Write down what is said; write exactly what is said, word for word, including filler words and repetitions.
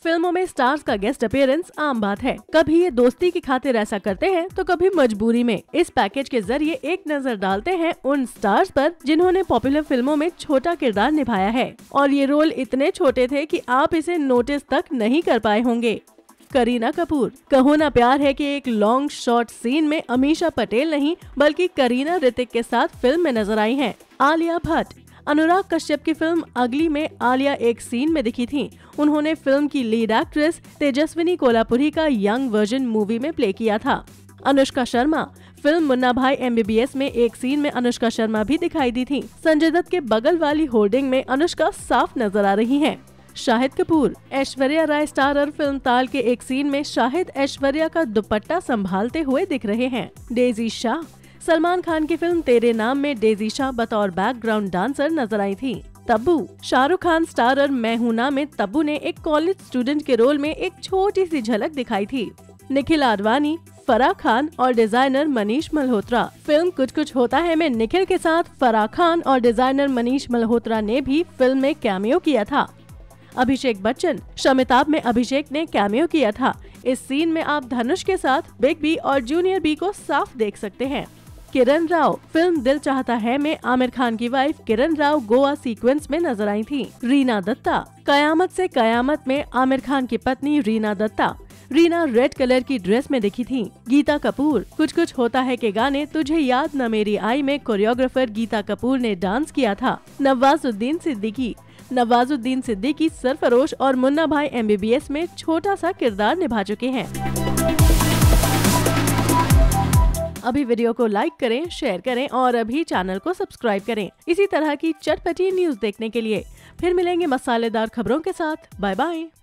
फिल्मों में स्टार्स का गेस्ट अपीयरेंस आम बात है। कभी ये दोस्ती की खातिर ऐसा करते हैं तो कभी मजबूरी में। इस पैकेज के जरिए एक नजर डालते हैं उन स्टार्स पर जिन्होंने पॉपुलर फिल्मों में छोटा किरदार निभाया है और ये रोल इतने छोटे थे कि आप इसे नोटिस तक नहीं कर पाए होंगे। करीना कपूर। कहो ना प्यार है कि एक लॉन्ग शॉर्ट सीन में अमीषा पटेल नहीं बल्कि करीना ऋतिक के साथ फिल्म में नजर आई हैं। आलिया भट्ट। अनुराग कश्यप की फिल्म अगली में आलिया एक सीन में दिखी थी। उन्होंने फिल्म की लीड एक्ट्रेस तेजस्विनी कोल्हापुरी का यंग वर्जन मूवी में प्ले किया था। अनुष्का शर्मा। फिल्म मुन्ना भाई एम बी बी एस में एक सीन में अनुष्का शर्मा भी दिखाई दी थी। संजय दत्त के बगल वाली होर्डिंग में अनुष्का साफ नजर आ रही हैं। शाहिद कपूर। ऐश्वर्या राय स्टारर फिल्म ताल के एक सीन में शाहिद ऐश्वर्या का दुपट्टा संभालते हुए दिख रहे हैं। डेजी शाह। सलमान खान की फिल्म तेरे नाम में डेजी शाह बतौर बैकग्राउंड डांसर नजर आई थी। तब्बू। शाहरुख खान स्टारर मैं हूं ना में तब्बू ने एक कॉलेज स्टूडेंट के रोल में एक छोटी सी झलक दिखाई थी। निखिल आडवाणी, फराह खान और डिजाइनर मनीष मल्होत्रा। फिल्म कुछ कुछ होता है में निखिल के साथ फराह खान और डिजाइनर मनीष मल्होत्रा ने भी फिल्म में कैमियो किया था। अभिषेक बच्चन। शमिताभ में अभिषेक ने कैमियो किया था। इस सीन में आप धनुष के साथ बिग बी और जूनियर बी को साफ देख सकते हैं। किरण राव। फिल्म दिल चाहता है में आमिर खान की वाइफ किरण राव गोवा सीक्वेंस में नजर आई थी। रीना दत्ता। कयामत से कयामत में आमिर खान की पत्नी रीना दत्ता। रीना रेड कलर की ड्रेस में दिखी थी। गीता कपूर। कुछ कुछ होता है के गाने तुझे याद न मेरी आई में कोरियोग्राफर गीता कपूर ने डांस किया था। नवाजुद्दीन सिद्दीकी। नवाजुद्दीन सिद्दीकी सरफरोश और मुन्ना भाई एम बी बी एस में छोटा सा किरदार निभा चुके हैं। अभी वीडियो को लाइक करें, शेयर करें और अभी चैनल को सब्सक्राइब करें इसी तरह की चटपटी न्यूज देखने के लिए। फिर मिलेंगे मसालेदार खबरों के साथ। Bye bye.